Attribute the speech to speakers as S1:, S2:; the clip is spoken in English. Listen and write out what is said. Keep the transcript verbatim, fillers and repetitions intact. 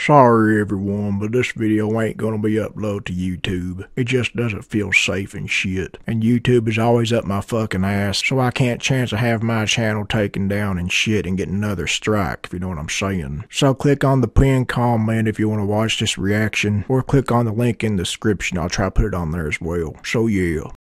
S1: Sorry everyone, but this video ain't gonna be uploaded to YouTube. It just doesn't feel safe and shit. And YouTube is always up my fucking ass, so I can't chance to have my channel taken down and shit and get another strike, if you know what I'm saying. So click on the pinned comment if you want to watch this reaction, or click on the link in the description. I'll try to put it on there as well. So yeah.